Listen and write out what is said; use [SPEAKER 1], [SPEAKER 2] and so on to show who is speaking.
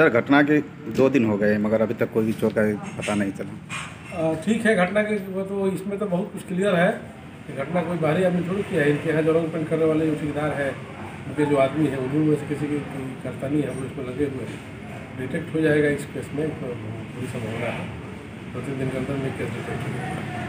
[SPEAKER 1] Sir घटना के 2 दिन हो गए मगर अभी तक कोई भी चोर का पता नहीं चला।
[SPEAKER 2] ठीक है, घटना के वो तो इसमें तो बहुत कुछ क्लियर है कि घटना कोई बाहरी आदमी थोड़ी किया है। इनके यहाँ जो रंग पेंट करने वाले जो ठेकेदार है, उनके जो आदमी है, उन्हीं में से किसी की करता नहीं है, वो इसमें लगे हुए हैं। डिटेक्ट हो जाएगा इस केस में, तो पूरी संभावना है 2-3 दिन के अंदर में केस डिटेक्ट हो जाएगा।